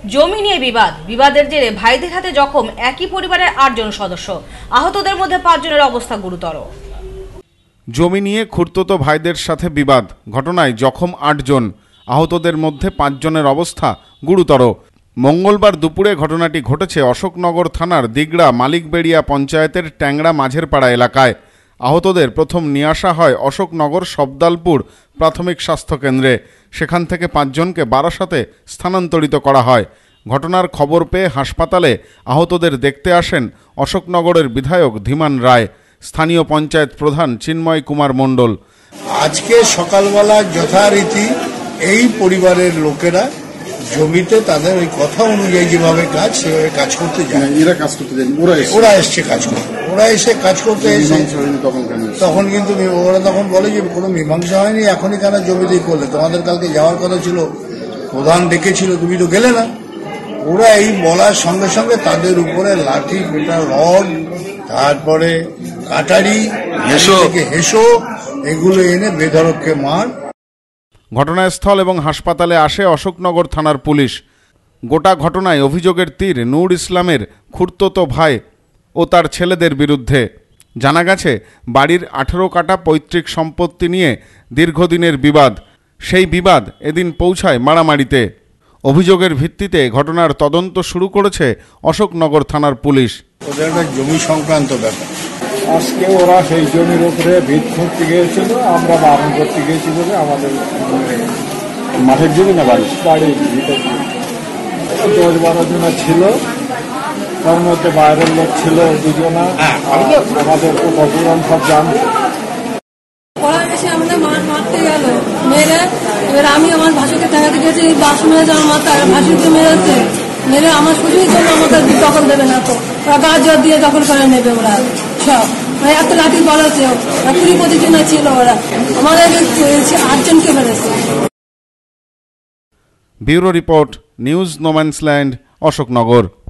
জমি নিয়ে বিবাদের জেরে ভাইদের হাতে জখম একই পরিবারের 8 জন সদস্য। আহতদের মধ্যে 5 জনের অবস্থা গুরুতর। জমি নিয়ে খুড়তুতো ভাইদের সাথে বিবাদ, ঘটনায় জখম 8 জন, আহতদের মধ্যে 5 জনের অবস্থা গুরুতর। মঙ্গলবার দুপুরে ঘটনাটি ঘটেছে অশোকনগর থানার দিগড়া মালিকবেড়িয়া পঞ্চায়েতের ট্যাংরা মাঝের পাড়া এলাকায়। আহতদের প্রথম নিয়ে আসা হয় অশোকনগর সবদালপুর প্রাথমিক স্বাস্থ্যকেন্দ্রে। সেখান থেকে 5 জনকে বারাসাতে স্থানান্তরিত করা হয়। ঘটনার খবর পেয়ে হাসপাতালে আহতদের দেখতে আসেন অশোকনগরের বিধায়ক ধীমান রায়, স্থানীয় পঞ্চায়েত প্রধান চিন্ময় কুমার মণ্ডল। আজকে সকালবেলা যথারীতি এই পরিবারের লোকেরা জমিতে তাদের ওই কথা অনুযায়ী যেভাবে কাজ সেভাবে কাজ করতে যায়। ওরা এসছে কাজ করতে, ওরা এসে কাজ করতে এসে তখন কিন্তু ওরা তখন বলে যে কোনো মীমাংসা হয়নি, এখনই কেন জমিতেই করলে, তোমাদের কালকে যাওয়ার কথা ছিল, প্রধান ডেকেছিল, তুমি তো গেলে না। ওরা এই বলার সঙ্গে সঙ্গে তাদের উপরে লাঠি পেটা রড, তারপরে কাটারি, হেসো এগুলো এনে বেধড়ককে মার। ঘটনাস্থল এবং হাসপাতালে আসে অশোকনগর থানার পুলিশ। গোটা ঘটনায় অভিযোগের তীর নূর ইসলামের খুড়তুতো ভাই ও তার ছেলেদের বিরুদ্ধে। জানা গেছে বাড়ির 18 কাঠা পৈতৃক সম্পত্তি নিয়ে দীর্ঘদিনের বিবাদ। সেই বিবাদ এদিন পৌঁছায় মারামারিতে। অভিযোগের ভিত্তিতে ঘটনার তদন্ত শুরু করেছে অশোকনগর থানার পুলিশ। ওদের একটা জমি সংক্রান্ত ব্যাপার। আজকে ওরা সেই জমির উপরে ভিত খুঁড়তে গিয়েছিল, আমরা বারণ করতে গিয়েছি বলে আমাদের মাঠের জমি না বাড়ির ভিতর 10-12 জনা ছিল, তার মধ্যে বাইরের লোক ছিল 2 জনা, আমাদের উপপুরাণ সব জানতো। ওরা এসে আমাদের মারতে গেল, মেরে এবার আমি আমার ভাসুকে ঠেকাতে গেছি, বাস মেরে আমার মাথায় ভাসুকে মেরেছে, মেরে আমার শ্বশুরের জন্য আমাদের দখল দেবে না, তো ওরা গাছ জোর দিয়ে দখল করে নেবে ওরা সব। এত লাঠি বলেছে, 20-25 জন ছিল, ওরা আমাদের 8 জনকে মেরেছে। Bureau report, news no man's land, Ashoknagar.